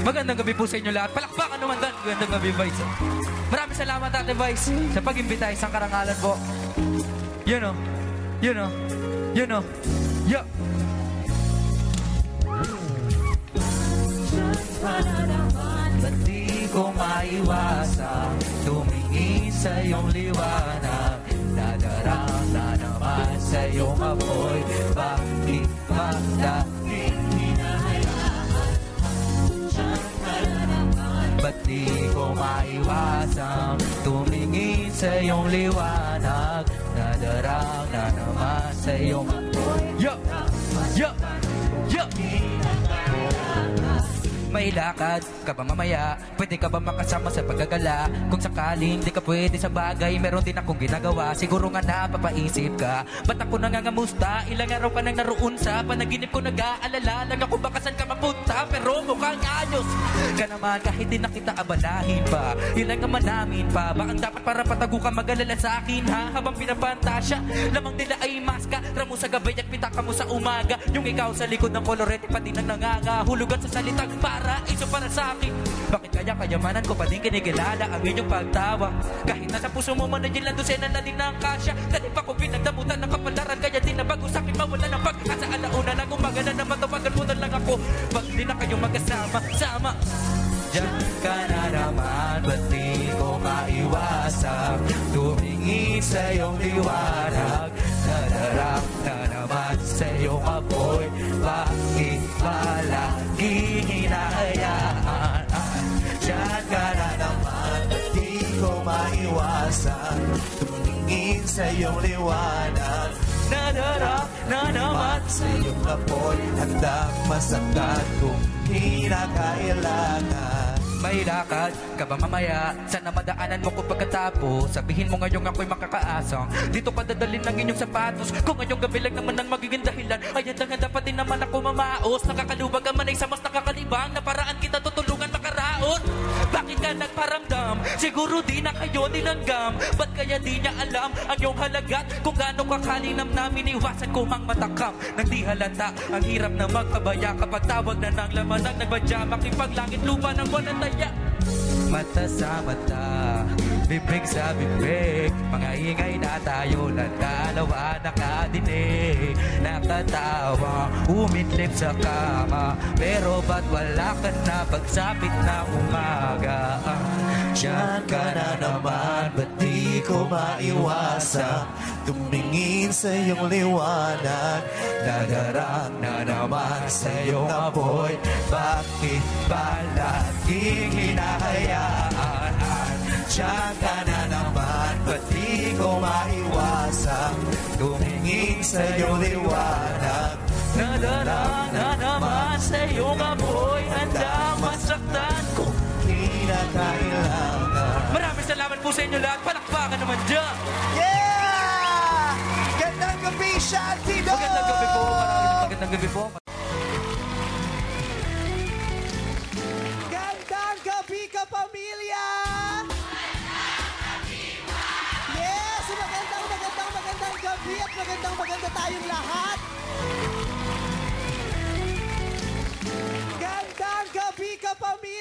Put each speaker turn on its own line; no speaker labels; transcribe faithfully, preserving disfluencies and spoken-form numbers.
Magandang gabi po sa inyo lahat. Palakpakan naman dan. Magandang gabi, Vice. Maraming salamat, Ate Vice, sa pag-imbita. Isang karangalan po. You know. You know. You know. Yo. Ba't di ko maiwasan tumingin sa iyong liwanag? Nadarang na naman sa iyong apoy. Bakit ba dahil hinahayaan? Ba't di ko maiwasan tumingin sa iyong liwanag? Nadarang na naman sa iyong apoy. Yo! Yo! Yo! May lakad ka ba mamaya? Pwede ka ba makasama sa paggagala? Kung sakaling di ka pwede sa bagay, meron din akong ginagawa. Siguro nga napapaisip ka, ba't ako nangangamusta? Ilang araw ka nang naroon sa panaginip ko, nag-aalala lang ako baka saan ka mapunta. Pero mukhang ayos ka naman kahit di na kita abalahin pa. Ilang naman namin pa, ba ang dapat para patago ka mag-alala sa akin ha? Habang pinapantasya, lamang nila ay maska. Ramo sa gabi at pitaka mo sa umaga. Yung ikaw sa likod ng kolorete pati nang nanganga. Hulugan sa salitang para iso para sa akin. Bakit kaya kayamanan ko pa din kinigilala ang inyong pagtawa? Kahit nasa puso mo man na yun lang dosena na din ang kasya. Dati pa ko pinagdamutan ng kapalaran, kaya di na bago sa'kin mawala ng pagkakasa. Alauna na umaga na naman tawagan mo na lang ako. Ba't di na kayong magkasama? Sama! Diyan ka na naman, ba't di ko maiwasan tumingin sa iyong liwanag? Nadarang na naman sa iyong apoy. Bakit palagi hinahayaan? Diyan ka na naman, ba't di ko maiwasan tumingin sa iyong liwanag? Nadarang na naman sa iyong apoy. Handang masaktan kung kinakailangan. May lakad ka ba mamaya? Sana madaanan mo ko pagkatapos. Sabihin mo ngayong ako'y makakaasang dito pa dadalhin ng inyong sapatos. Kung ngayong gabi lang naman ang magiging dahilan, ayan lang dapat din naman ako mamaos. Nakakalubag ang manay sa mas nakakalibang na paraan kita tutulungan makaraon. Bakit ka nagparamdam? Siguro di na kayo nilanggam. Ba't kaya di niya alam ang iyong halagat? Kung gaano kakalinam namin iwasan ko ang matakam. Nang di halata, ang hirap na magpabaya kapag tawag na ng laman ang nagbadya. Makipaglangit lupa ng walang taya. Mata sa mata, bibig sa bibig, mga ingay na tayo lang dalawa nakadinig. Nakatawa, umitlip sa kama, pero ba't wala ka na pagsapit na umaga? Diyan ka na naman, ba't di ko maiwasan tumingin sa iyong liwanag? Nadarang na naman sa iyong apoy. Bakit palaging hinahayaan? Diyan ka na naman, ba't di ko maiwasan tumingin sa iyong liwanag? Nadarang na naman sa iyong apoy. Handang masaktan kung kinakailangan. Maraming salamat po sa inyo lahat. Palakpakan naman dyan.
Yeah! Gandang gabi, Shanty Dog!
Magandang gabi po. Maraming magandang gabi po.
Gandang gabi, kapamilya! Yes! Magandang, magandang, magandang gabi at magandang, maganda tayong lahat. Gandang gabi, kapamilya!